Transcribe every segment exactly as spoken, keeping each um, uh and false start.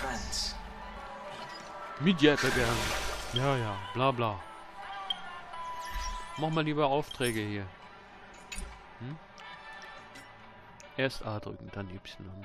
friends. Mediator gern. Ja, ja, bla bla. Mach mal lieber Aufträge hier. Hm? Erst A drücken, dann Y.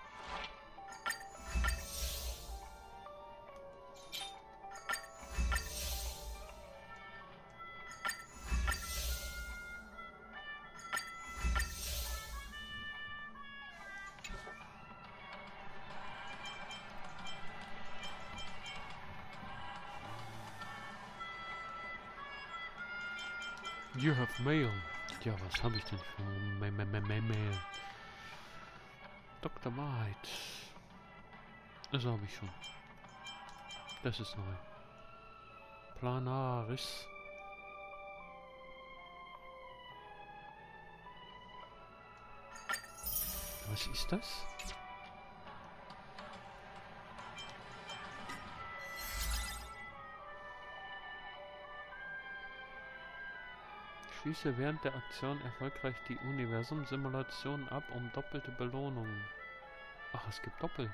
You have mail. Ja, was habe ich denn für Ma Ma Ma Ma Mail? Doktor White. Das habe ich schon. Das ist neu. Planaris. Was ist das? Schließe während der Aktion erfolgreich die Universum-Simulation ab, um doppelte Belohnungen. Ach, es gibt doppelt.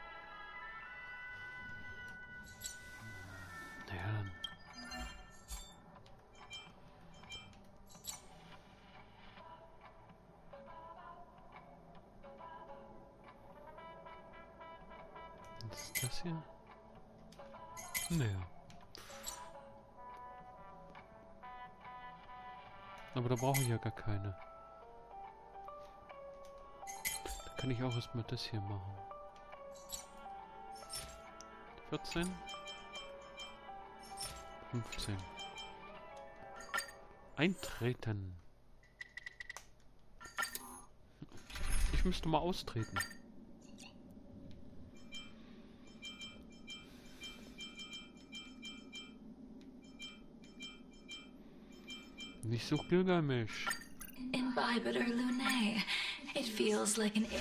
Naja, dann. Was ist das hier? Naja. Aber da brauche ich ja gar keine. Da kann ich auch erstmal das hier machen. vierzehn. fünfzehn. Eintreten. Ich müsste mal austreten. Ich suche Gilgamesh. Imbibitor Lunae. It feels like an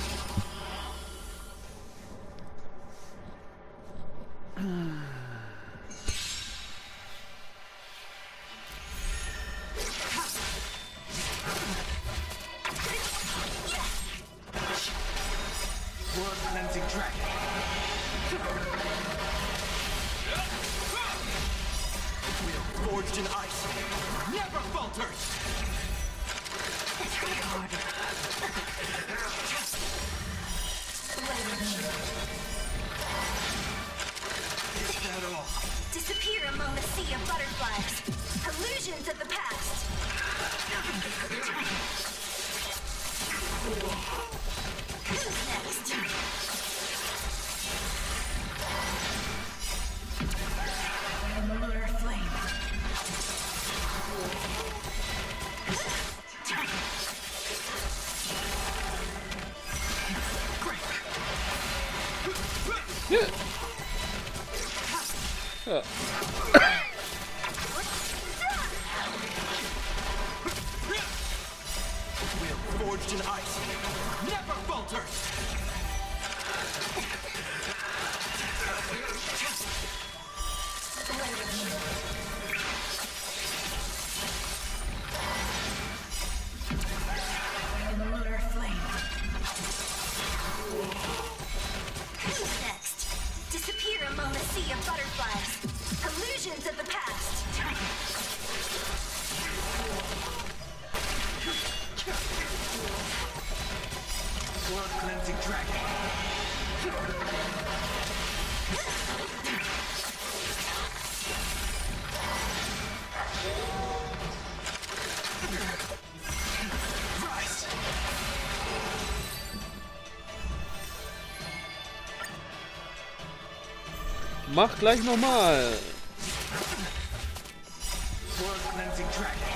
World cleansing dragon. Wheel forged in ice. Never falters! Is that all? disappear among a sea of butterflies. Illusions of the past. Who's next? Lunar flame. Ja. Ja. Wheel forged in ice. Never falters! Lunar flame. Who's next? Disappear among a sea of butterflies. Illusions of the past. World cleansing dragon. Rise! Mach gleich nochmal. World cleansing dragon.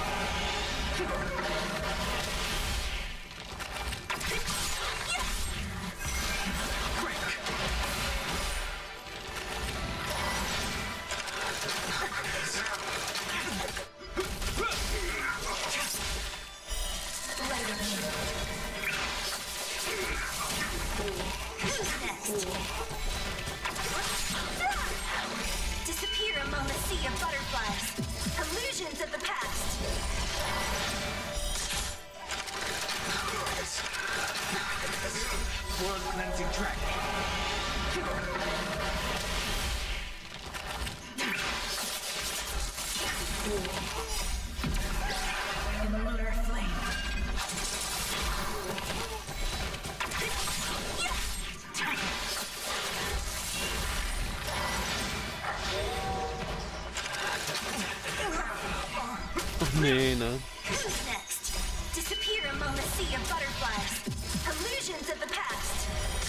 Who's next? Disappear among a sea of butterflies. Illusions of the past. World cleansing dragon. Nee, ne? Who's next? Disappear among a sea of butterflies. Illusions of the past.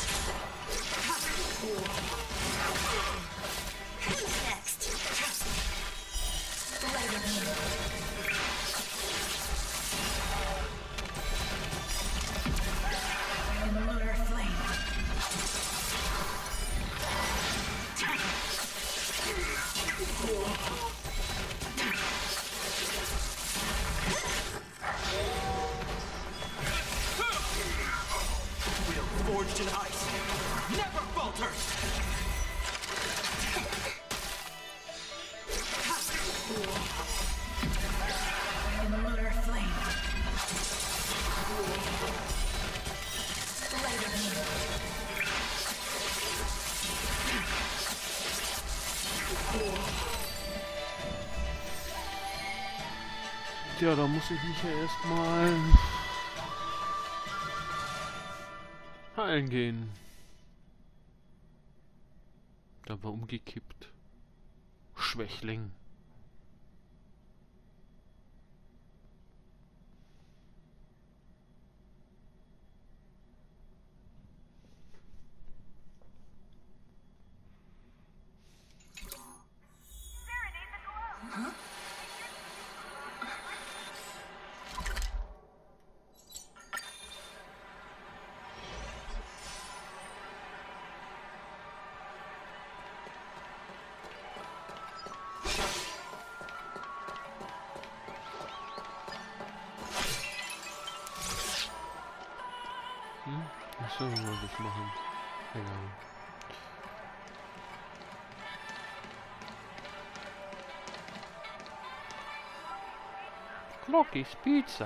Who's next? Light of me. Lunar flame. Will forged in ice never falters! Lunar flame. Light of me. Ja, da muss ich mich ja erstmal heilen gehen. Da war umgekippt. Schwächling. Hm? Achso, was ich machen. Egal. Glocki's Pizza.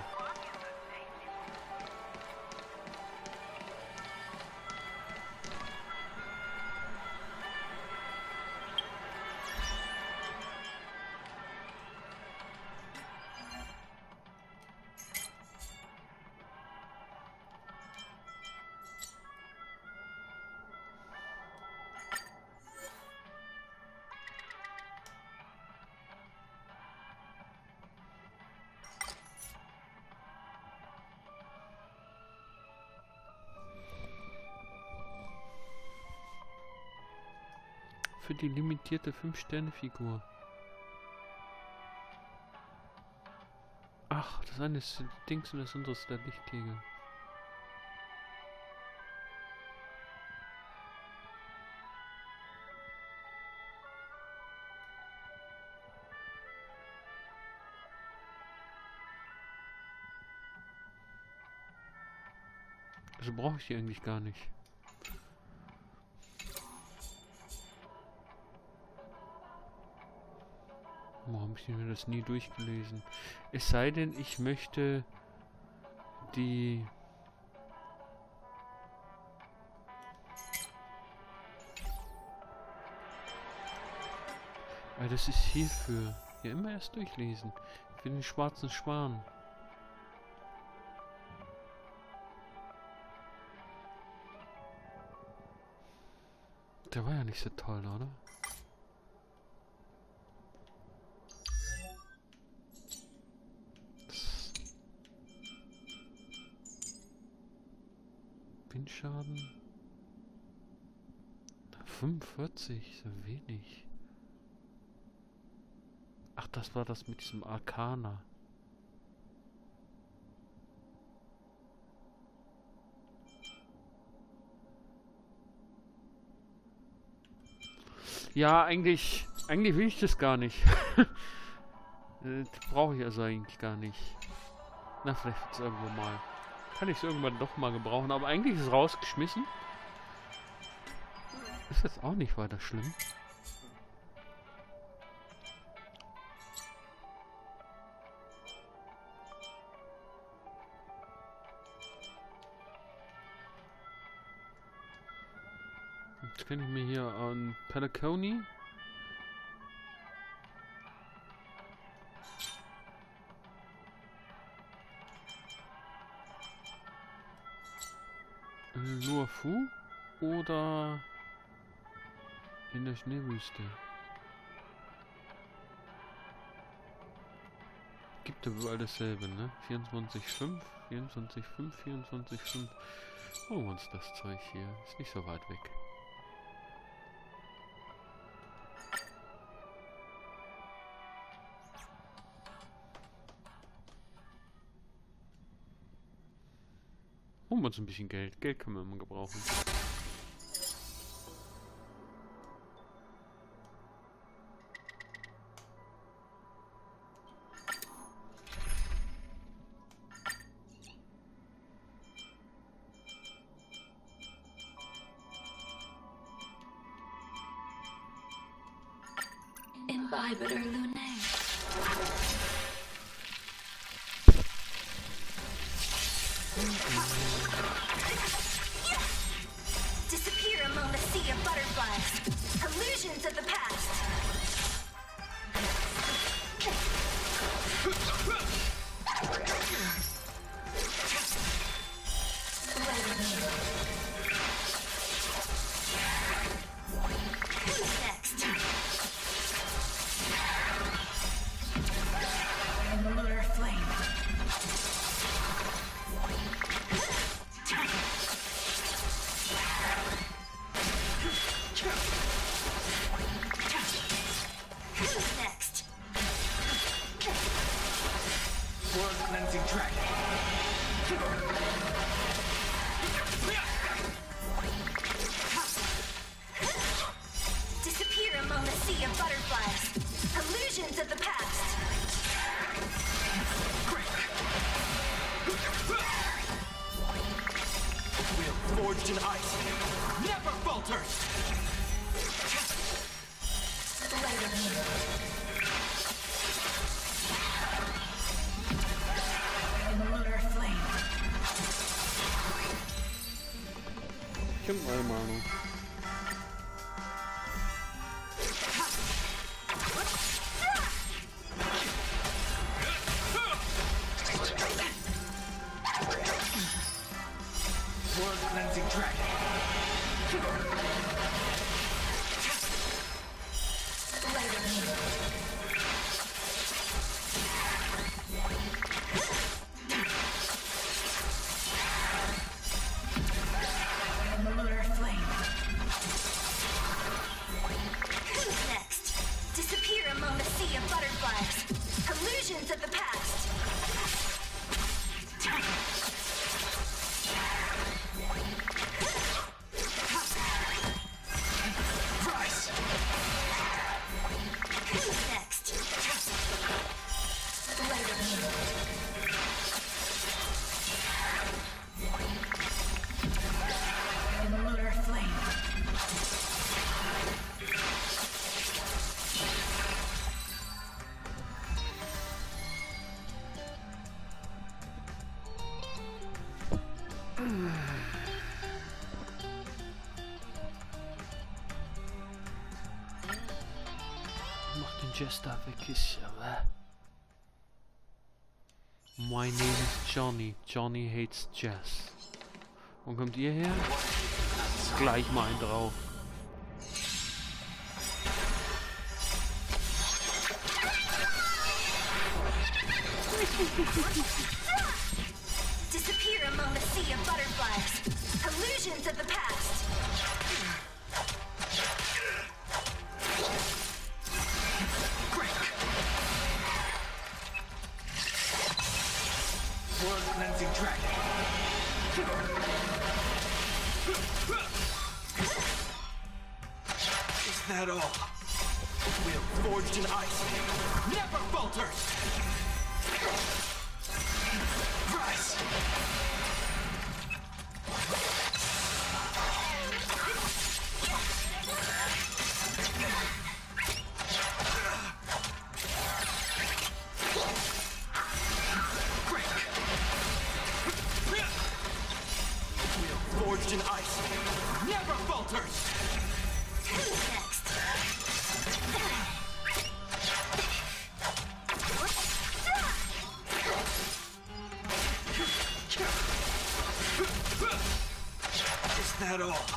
Für die limitierte fünf Sterne Figur. Ach, das eine ist Dings und das andere ist der Lichtkegel. Also brauche ich die eigentlich gar nicht. Warum habe ich mir das nie durchgelesen? Es sei denn, ich möchte die... Weil das ist hierfür. Ja, immer erst durchlesen. Für den schwarzen Schwan. Der war ja nicht so toll, oder? Windschaden. fünfundvierzig, so wenig. Ach, das war das mit diesem Arcana. Ja, eigentlich, eigentlich will ich das gar nicht. Das brauche ich also eigentlich gar nicht. Na, vielleicht wird es irgendwo mal. Kann ich es irgendwann doch mal gebrauchen, aber eigentlich ist es rausgeschmissen. Ist jetzt auch nicht weiter schlimm. Jetzt kann ich mir hier an Pelaconi Luofu oder in der Schneewüste. Gibt bleibt überall dasselbe, ne? vierundzwanzig Komma fünf, vierundzwanzig Komma fünf, vierundzwanzig Komma fünf. Holen wir uns das Zeug hier. Ist nicht so weit weg. Holen wir uns ein bisschen Geld. Geld können wir immer gebrauchen. Imbibe or Lunae. Disappear among the sea of butterflies. Illusions of the past. Who's next? Lunar flame. Who's next? World cleansing dragon. Disappear among the sea of butterflies. Illusions of the past. Will forged in ice. Never falters. Light of me. Lunar flame. Ich hab eine Ahnung. World cleansing dragon. Light of me. Lunar flame. Who's next? Disappear among the sea of butterflies. Illusions of the past. Rise. Who's next? Light of me. Lunar flame. Mach den Jester weg, ist ja. My name is Johnny. Johnny hates Jazz. Wo kommt ihr her? Gleich mal einen drauf. Disappear among the sea of butterflies. Illusions of the past. World cleansing dragon. Is that all? Will forged in ice. Never falters. Rise. Forged in ice. Never falters. Who's next? Is that all?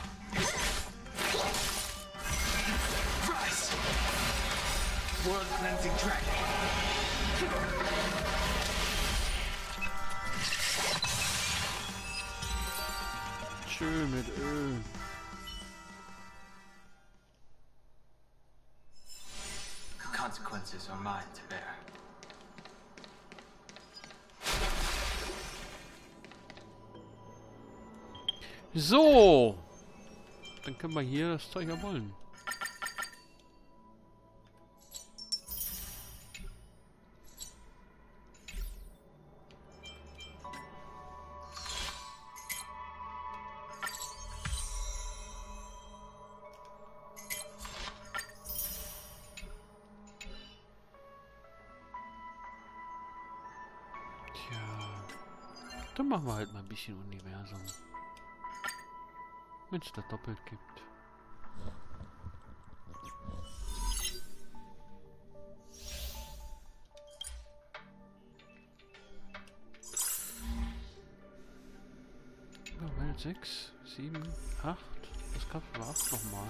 Rise. World cleansing dragon. schön mit Öl. Consequences are mine to bear. So. Dann können wir hier das Zeug ja wollen. Dann machen wir halt mal ein bisschen Universum. Wenn es da doppelt gibt. Ja, Welt sechs, sieben, acht. Das gab es aber acht nochmal.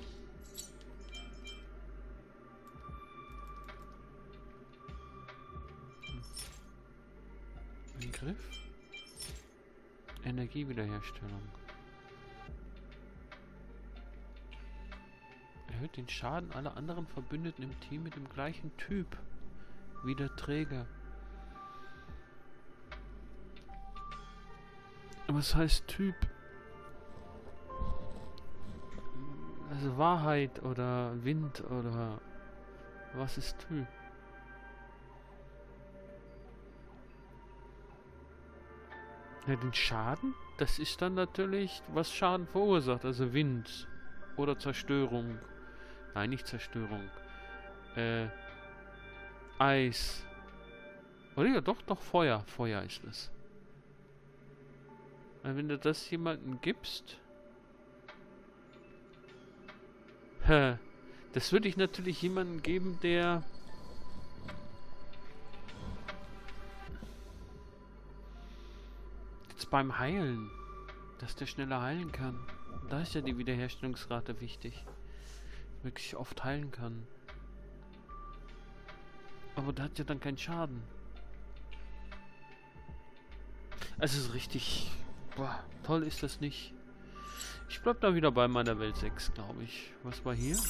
Ein Griff. Energiewiederherstellung. Erhöht den Schaden aller anderen Verbündeten im Team mit dem gleichen Typ wie der Träger. Was heißt Typ? Also Wahrheit oder Wind oder was ist Typ? Ja, den Schaden, das ist dann natürlich, was Schaden verursacht, also Wind oder Zerstörung. Nein, nicht Zerstörung. Äh, Eis. Oder ja, doch, doch, Feuer. Feuer ist es. Weil wenn du das jemandem gibst... Hä, das würde ich natürlich jemandem geben, der... beim Heilen, dass der schneller heilen kann. Da ist ja die Wiederherstellungsrate wichtig. Wirklich oft heilen kann. Aber der hat ja dann keinen Schaden. Also es ist richtig... Boah, toll ist das nicht. Ich bleib da wieder bei meiner Welt sechs, glaube ich. Was war hier?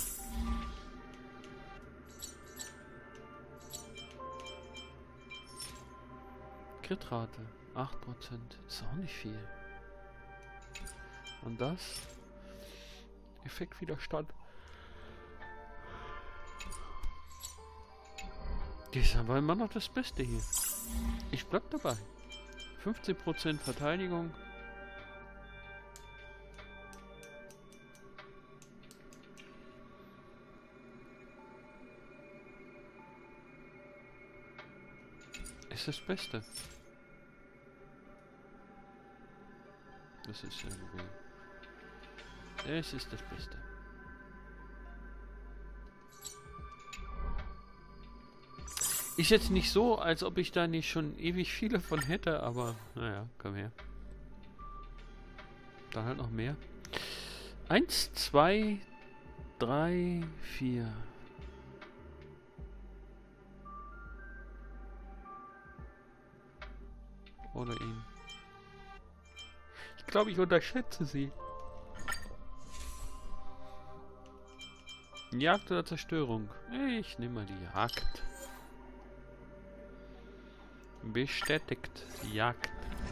Kritrate. acht Prozent. Ist auch nicht viel. Und das? Effektwiderstand. Das ist aber immer noch das Beste hier. Ich bleib dabei. fünfzehn Prozent Verteidigung. Ist das Beste. Das ist irgendwie... Es ist das Beste. Ist jetzt nicht so, als ob ich da nicht schon ewig viele von hätte, aber naja, komm her. Dann halt noch mehr. Eins, zwei, drei, vier. Oder ihn. Ich glaube, ich unterschätze sie. Jagd oder Zerstörung? Ich nehme mal die Jagd. Bestätigt. Jagd.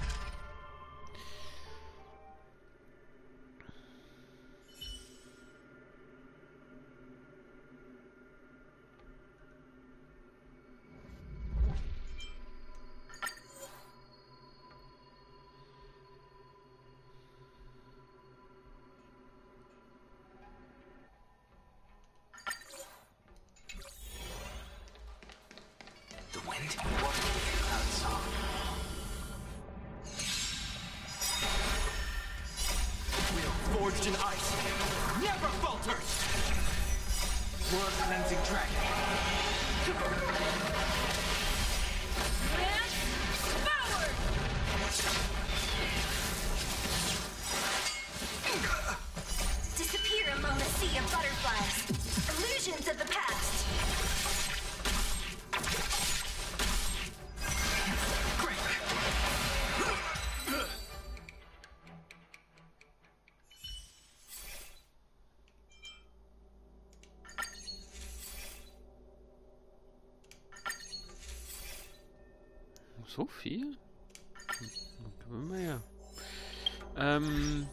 Forged in ice, never falters! World cleansing dragon. Forward! Disappear among the sea of butterflies. Illusions of the past. So viel? Hm, dann können wir ja. Ähm.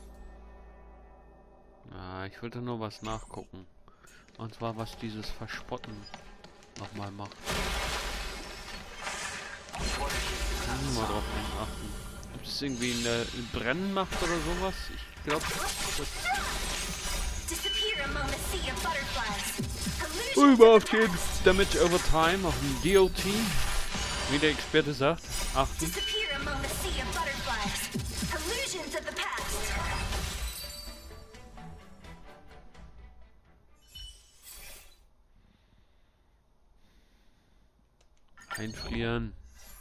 Ah, ich wollte nur was nachgucken. Und zwar, was dieses Verspotten nochmal macht. Hm, mal drauf achten. Ob es irgendwie eine Brennen macht oder sowas? Ich glaube, das... Disappear among the sea of butterflies. Illusions Über of auf the den past. Damage over Time, auf den D L T. Wie der Experte sagt. Achten. Disappear among the sea of butterflies. Illusions of the past. Einfrieren.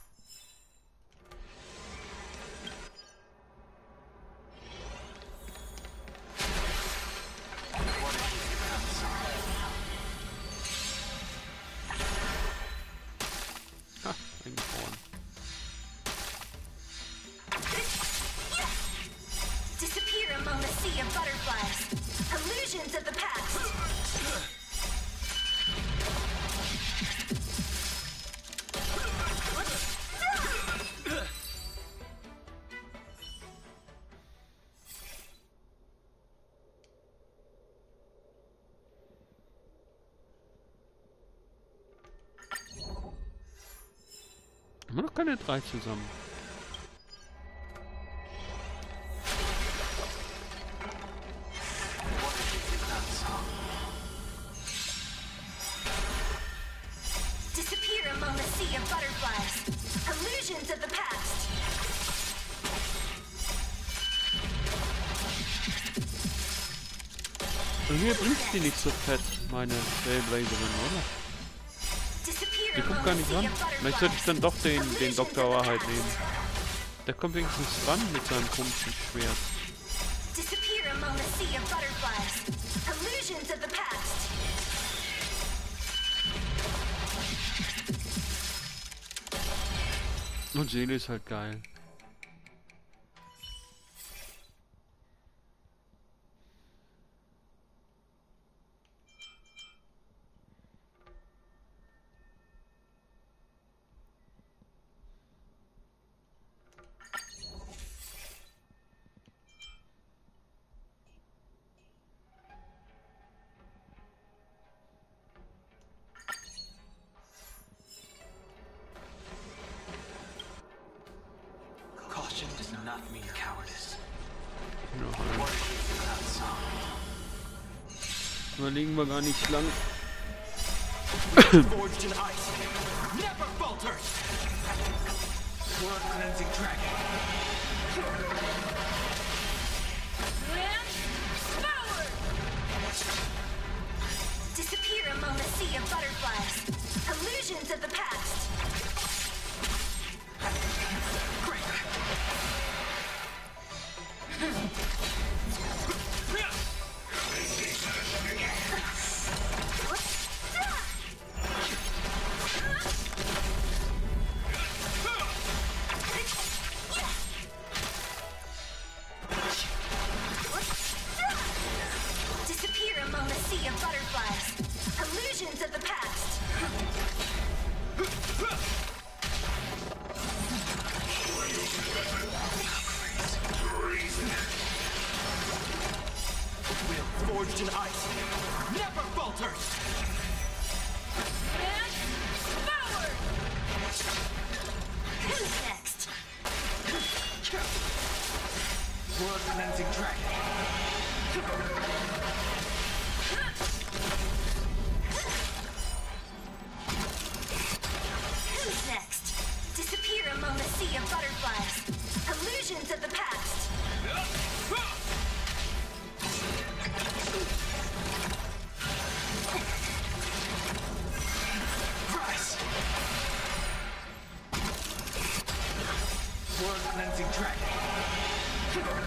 Ha, eingefroren. Disappear among the sea of butterflies. Illusions of the past. Haben wir noch keine drei zusammen. Disappear among the sea of butterflies. Illusions of the past. Irgendwie bringt die nicht so fett, meine Trailblazerin, oder? Disappear Die kommt among gar the nicht sea ran. of Vielleicht sollte ich dann doch den, den Illusions Doktor of the Wahrheit past. nehmen. Der kommt wenigstens ran mit seinem komischen Schwert. Disappear among the sea of butterflies. Illusions of the past. Und Seele ist halt geil. Caution does not mean cowardice. Noch ein. Überlegen wir gar nicht lang. Forged in ice, never falters. World cleansing dragon. Disappear among the sea of butterflies. Illusions of the past. Disappear among the sea of butterflies. Illusions of the past. Will forged in ice, never falters. Who's next? World cleansing dragon. Who's next? Disappear among the sea of butterflies. Illusions of the past. Rise. World cleansing dragon.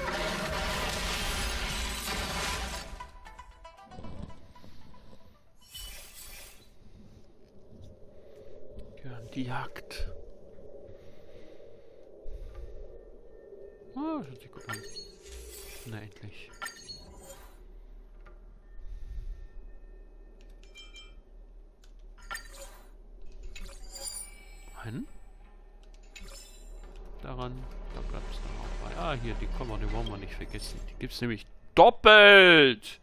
Ja, die Jagd. Oh, das hört sich gut an. Na, endlich. Ein? daran. Da bleibt es dann auch bei. Ah, hier, die kommen wir, die wollen wir nicht vergessen. Die gibt es nämlich doppelt!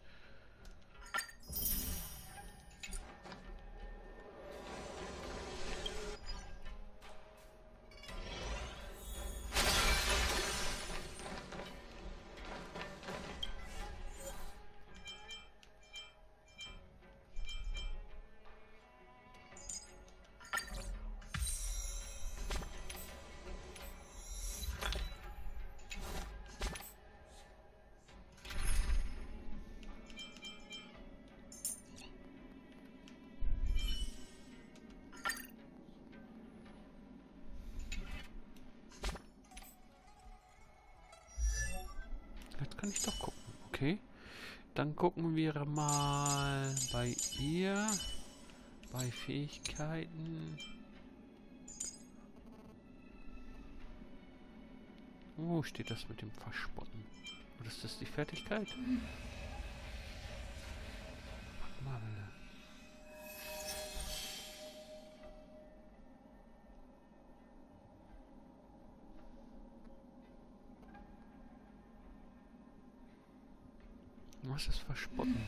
Jetzt kann ich doch gucken. Okay. Dann gucken wir mal bei ihr. Bei Fähigkeiten. Wo steht das mit dem Verspotten? Oder ist das die Fertigkeit? Warte mal. Was ist Verspotten?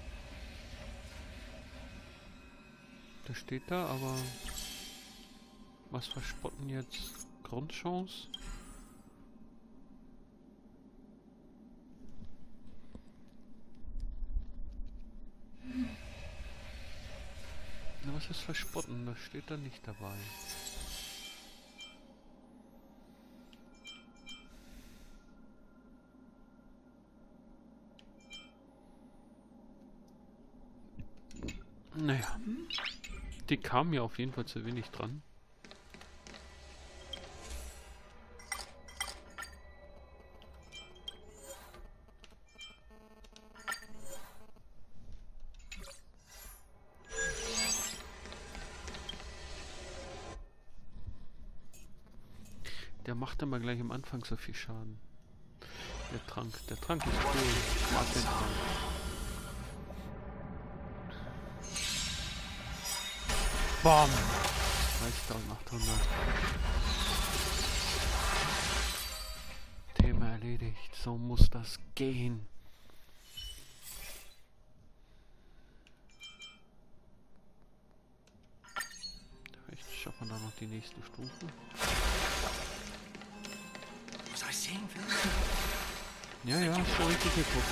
Das steht da, aber was Verspotten jetzt? Grundchance? Na, was ist Verspotten? Das steht da nicht dabei. Naja, die kam mir auf jeden Fall zu wenig dran. Der macht immer gleich am Anfang so viel Schaden. Der Trank, der Trank ist cool. Ich mag den Trank. Bam! dreitausendachthundert. Thema erledigt. So muss das gehen. Vielleicht schaffen wir da noch die nächste Stufe. Ja, ja, schon richtig geguckt.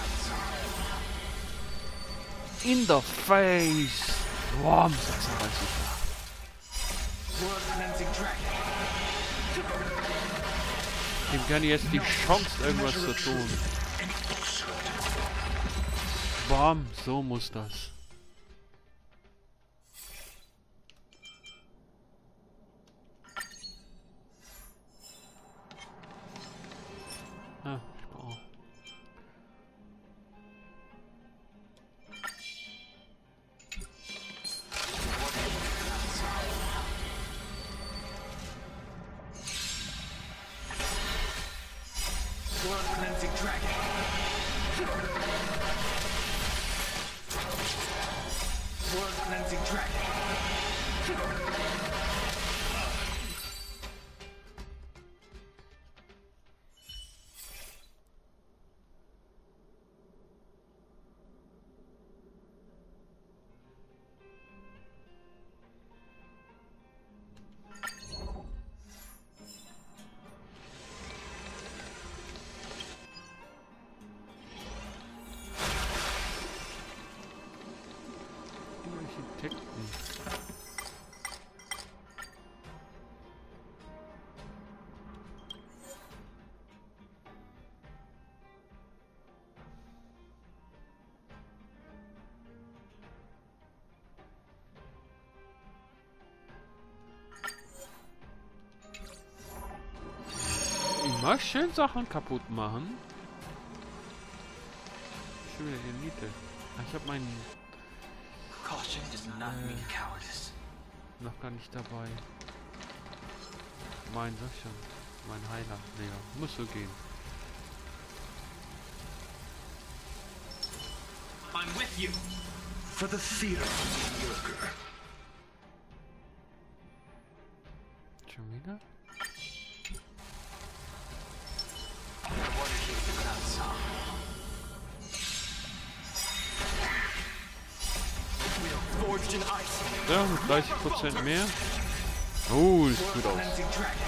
In the face! Boah, sechsunddreißig. Dem kann ich jetzt die Chance, irgendwas zu tun. Bam, so muss das. Ah, ich brauche. Architekten. Immer schön Sachen kaputt machen. Schon wieder Elite. Ich habe meinen Caution does not mean cowardice. noch gar nicht dabei. Mein, sag schon. Mein Heiler. Naja, muss so gehen. I'm with you. For the fear of the worker. Schon wieder? Submerged in ice. Ja, mit dreißig Prozent mehr. Oh, das sieht gut aus. Cleansing dragon.